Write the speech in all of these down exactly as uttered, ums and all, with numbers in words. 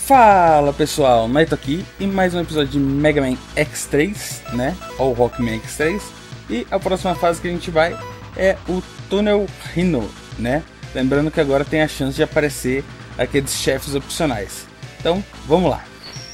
Fala pessoal, Naito aqui e mais um episódio de Mega Man X três, né? Ou Rockman X três. E a próxima fase que a gente vai é o Tunnel Rhino, né? Lembrando que agora tem a chance de aparecer aqueles chefes opcionais. Então, vamos lá.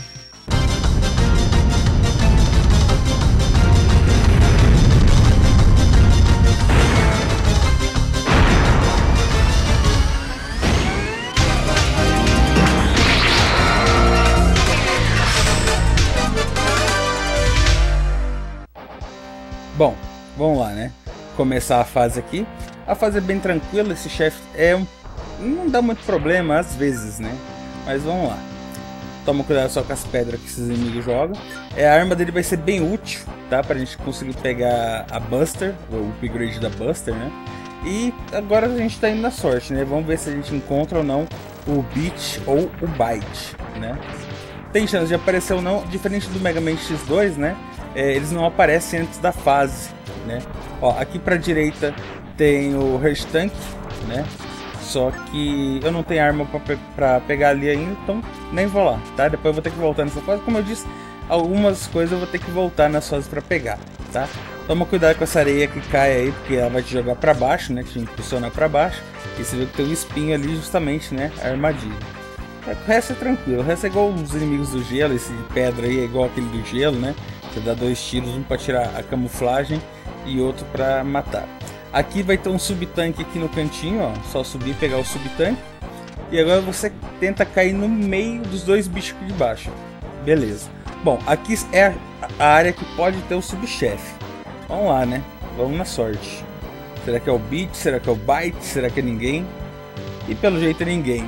Bom, vamos lá, né? Começar a fase aqui. A fase é bem tranquila, esse chefe é um... não dá muito problema às vezes, né? Mas vamos lá. Toma cuidado só com as pedras que esses inimigos jogam. É, a arma dele vai ser bem útil, tá? Pra gente conseguir pegar a Buster, o upgrade da Buster, né? E agora a gente tá indo na sorte, né? Vamos ver se a gente encontra ou não o Beat ou o Bite, né? Tem chance de aparecer ou não, diferente do Mega Man X dois, né? É, eles não aparecem antes da fase, né? Ó, aqui pra direita tem o Rush Tank, né? Só que eu não tenho arma pra, pe pra pegar ali ainda, então nem vou lá, tá? Depois eu vou ter que voltar nessa fase. Como eu disse, algumas coisas eu vou ter que voltar nas fases pra pegar, tá? Toma cuidado com essa areia que cai aí, porque ela vai te jogar pra baixo, né? Te impulsionar pra baixo. E você vê que tem um espinho ali justamente, né? A armadilha. O resto é tranquilo, o resto é igual os inimigos do gelo, esse de pedra aí é igual aquele do gelo, né? Você dá dois tiros, um para tirar a camuflagem e outro para matar. Aqui vai ter um sub-tanque aqui no cantinho, ó, só subir e pegar o sub-tanque. E agora você tenta cair no meio dos dois bichos aqui de baixo. Beleza. Bom, aqui é a área que pode ter o subchefe. Vamos lá, né? Vamos na sorte. Será que é o Beat? Será que é o Bite? Será que é ninguém? E pelo jeito é ninguém.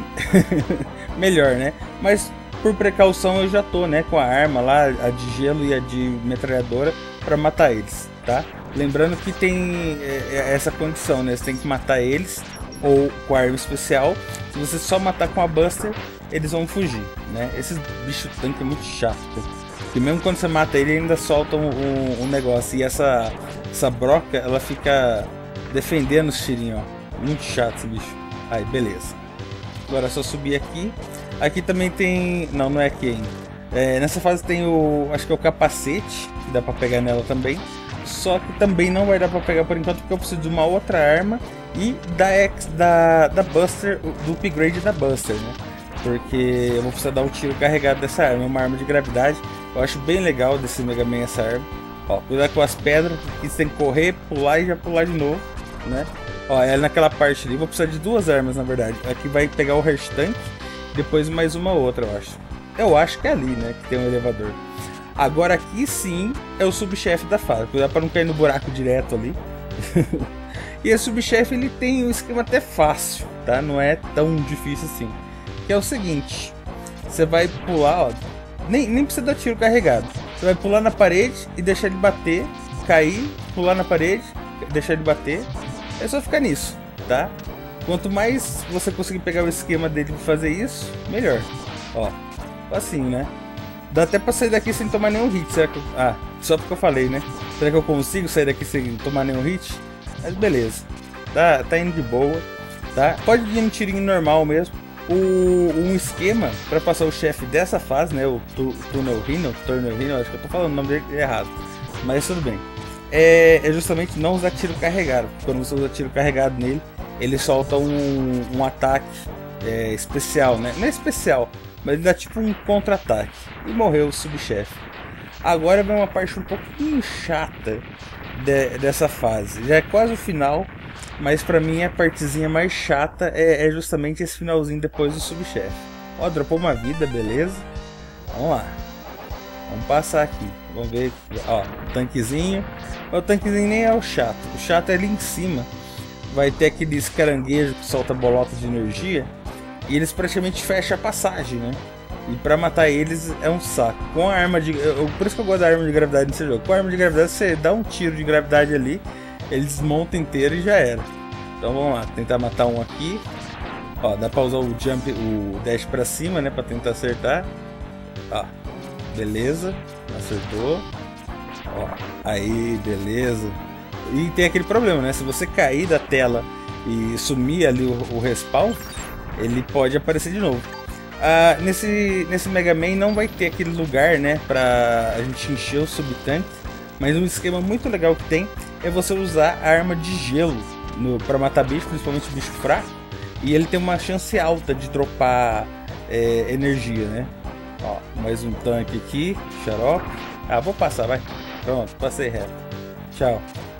Melhor, né? Mas por precaução eu já tô, né, com a arma lá, a de gelo e a de metralhadora, para matar eles, tá? Lembrando que tem é, essa condição, né? Você tem que matar eles ou com a arma especial. Se você só matar com a Buster, eles vão fugir, né? Esses bichos tanque é muito chato, porque mesmo quando você mata ele, ainda soltam um, um negócio. E essa, essa broca, ela fica defendendo os tirinhos, ó. Muito chato esse bicho. Aí, beleza. Agora é só subir aqui. Aqui também tem... não, não é aqui ainda. É, nessa fase tem o... acho que é o capacete, que dá pra pegar nela também. Só que também não vai dar pra pegar por enquanto, porque eu preciso de uma outra arma e da, X, da, da Buster, do upgrade da Buster, né? Porque eu vou precisar dar um tiro carregado dessa arma, uma arma de gravidade. Eu acho bem legal desse Mega Man essa arma. Ó, cuidado com as pedras, que você tem que correr, pular e já pular de novo, né? Ó, é naquela parte ali, vou precisar de duas armas na verdade. Aqui vai pegar o Rush Tank, depois mais uma outra, eu acho. Eu acho que é ali, né, que tem um elevador. Agora aqui sim é o subchefe da fase. Cuidado para não cair no buraco direto ali. E esse subchefe ele tem um esquema até fácil, tá? Não é tão difícil assim. Que é o seguinte: você vai pular, ó, nem, nem precisa dar tiro carregado. Você vai pular na parede e deixar ele bater, cair, pular na parede, deixar ele bater. É só ficar nisso, tá? Quanto mais você conseguir pegar o esquema dele pra fazer isso, melhor. Ó, assim, né? Dá até pra sair daqui sem tomar nenhum hit. Será que eu... ah, só porque eu falei, né? Será que eu consigo sair daqui sem tomar nenhum hit? Mas beleza. Tá, tá indo de boa, tá? Pode ir no tirinho normal mesmo. O, um esquema pra passar o chefe dessa fase, né? O tu, Tunnel Rhino, Tunnel Rhino, acho que eu tô falando o nome dele errado. Mas tudo bem. É, é justamente não usar tiro carregado. Quando você usa tiro carregado nele, ele solta um, um ataque é, especial, né? Não é especial, mas ele dá tipo um contra-ataque. E morreu o subchefe. Agora vem uma parte um pouquinho chata de, dessa fase. Já é quase o final, mas pra mim a partezinha mais chata é, é justamente esse finalzinho depois do subchefe. Ó, dropou uma vida, beleza. Vamos lá. Vamos passar aqui. Vamos ver, ó, o tanquezinho. O tanquezinho nem é o chato. O chato é ali em cima. Vai ter aqueles caranguejos que solta bolota de energia. E eles praticamente fecham a passagem, né? E pra matar eles é um saco. Com a arma de... Eu, por isso que eu gosto da arma de gravidade nesse jogo. Com a arma de gravidade você dá um tiro de gravidade ali, eles desmontam inteiro e já era. Então vamos lá, tentar matar um aqui. Ó, dá pra usar o jump, o dash pra cima, né? Pra tentar acertar. Ó, beleza. Acertou. Ó, aí, beleza. E tem aquele problema, né? Se você cair da tela e sumir ali o, o respawn, ele pode aparecer de novo. Ah, nesse, nesse Mega Man não vai ter aquele lugar, né, pra a gente encher o sub-tanque, mas um esquema muito legal que tem é você usar a arma de gelo no, pra matar bicho, principalmente bicho fraco, e ele tem uma chance alta de dropar é, energia, né. Ó, mais um tanque aqui, xarope. Ah, vou passar, vai. Pronto, passei reto. Tchau.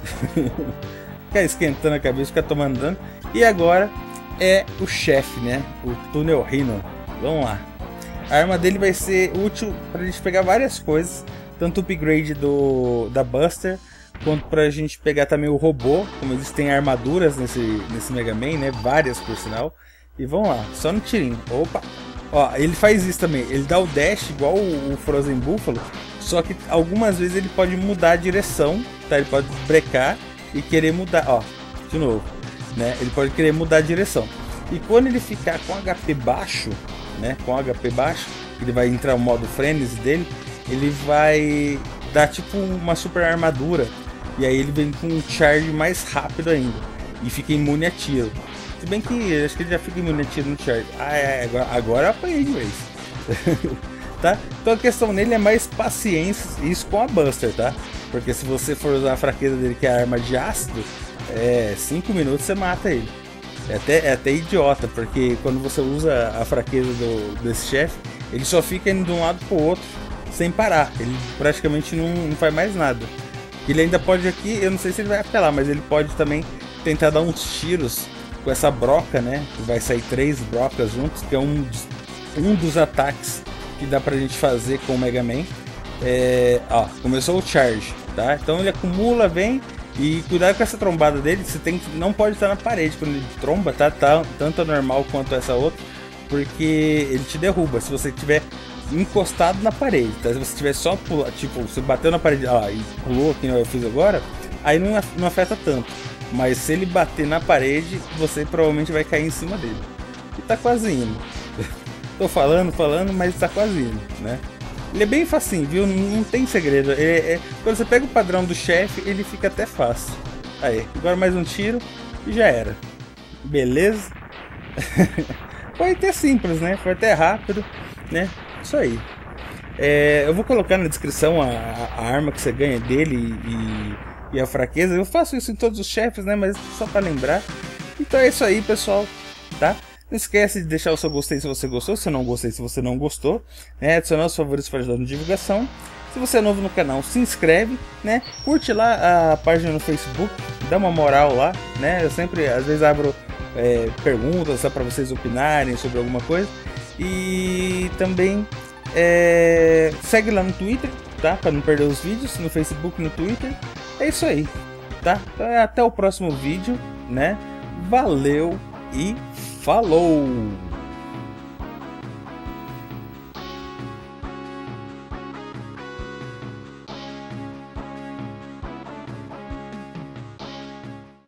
Ficar esquentando a cabeça, ficar tomando dano. E agora é o chefe, né, o Tunnel Rhino. Vamos lá. A arma dele vai ser útil para a gente pegar várias coisas, tanto o upgrade do, da Buster, quanto para a gente pegar também o robô, como eles têm armaduras nesse, nesse Mega Man, né? Várias por sinal. E vamos lá, só no tirinho. Opa! Ó, ele faz isso também, ele dá o dash igual o, o Frozen Buffalo, só que algumas vezes ele pode mudar a direção, tá? Ele pode brecar e querer mudar, ó, de novo, né? Ele pode querer mudar a direção. E quando ele ficar com H P baixo, né, com H P baixo, ele vai entrar no modo frenesi dele, ele vai dar tipo uma super armadura, e aí ele vem com um charge mais rápido ainda, e fica imune a tiro. Se bem que acho que ele já fica imune a tiro no charge. Ah, é, agora, agora eu apanhei de vez. Tá? Então a questão nele é mais paciência, isso com a Buster, tá? Porque se você for usar a fraqueza dele, que é a arma de ácido, é cinco minutos você mata ele. É até, é até idiota, porque quando você usa a fraqueza do, desse chefe, ele só fica indo de um lado pro outro sem parar. Ele praticamente não, não faz mais nada. Ele ainda pode aqui, eu não sei se ele vai apelar, mas ele pode também tentar dar uns tiros com essa broca, né? Que vai sair três brocas juntos, que é um dos, um dos ataques que dá pra gente fazer com o Mega Man. É, ó, começou o charge, tá? Então ele acumula, vem. E cuidado com essa trombada dele, você tem que, não pode estar na parede quando ele tromba, tá? tá? Tanto a normal quanto essa outra, porque ele te derruba se você estiver encostado na parede, tá? Se você tiver só pular, tipo, você bateu na parede ó, e pulou, que eu fiz agora, aí não, não afeta tanto. Mas se ele bater na parede, você provavelmente vai cair em cima dele. E tá quase indo. Tô falando, falando, mas tá quase indo, né? Ele é bem facinho, viu? Não, não tem segredo. É, é, quando você pega o padrão do chefe, ele fica até fácil. Aí, agora mais um tiro e já era. Beleza? Foi até simples, né? Foi até rápido, né? Isso aí. É, eu vou colocar na descrição a, a arma que você ganha dele e, e a fraqueza. Eu faço isso em todos os chefes, né? Mas só para lembrar. Então é isso aí, pessoal. Tá? Não esquece de deixar o seu gostei se você gostou, se não gostei se você não gostou, né? Adicionar os favoritos para ajudar na divulgação. Se você é novo no canal, se inscreve, né? Curte lá a página no Facebook, dá uma moral lá, né? Eu sempre, às vezes, abro é, perguntas para vocês opinarem sobre alguma coisa. E também é, segue lá no Twitter, tá? Para não perder os vídeos, no Facebook e no Twitter. É isso aí, tá? Então, até o próximo vídeo, né? Valeu e falou!